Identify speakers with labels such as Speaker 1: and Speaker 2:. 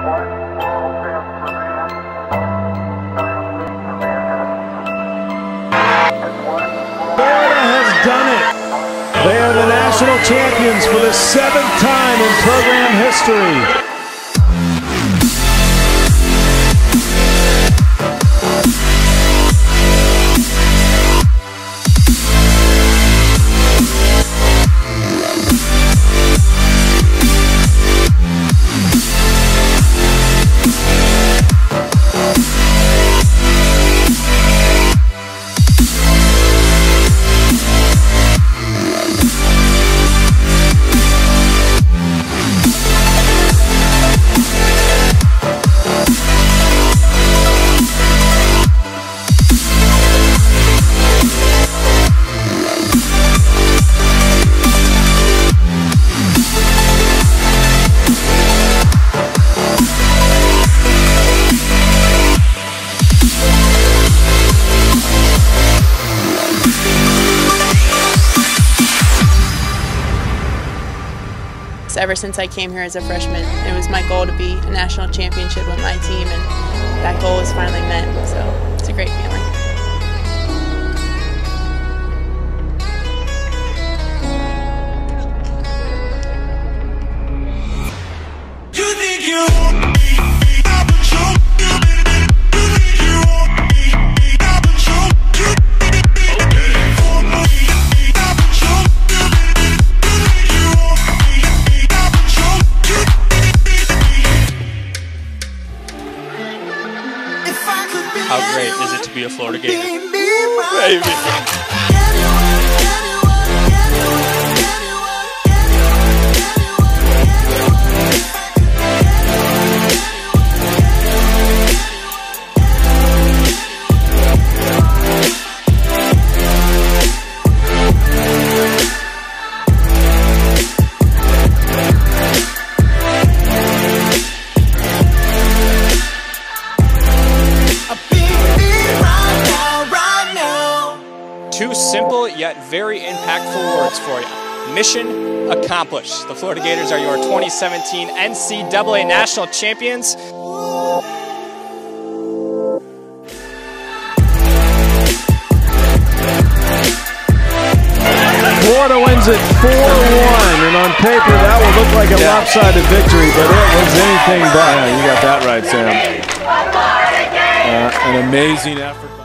Speaker 1: Florida has done it. They are the national champions for the 7th time in program history.
Speaker 2: Ever since I came here as a freshman, it was my goal to be a national championship with my team, and that goal was finally met, so it's a great feeling.
Speaker 3: How great is it to be a Florida Gator? Baby. Two simple yet very impactful words for you. Mission accomplished. The Florida Gators are your 2017 NCAA National Champions.
Speaker 1: Florida wins it 4-1, and on paper that would look like a lopsided victory, but it was anything but. Yeah, you got that right, Sam. An amazing effort.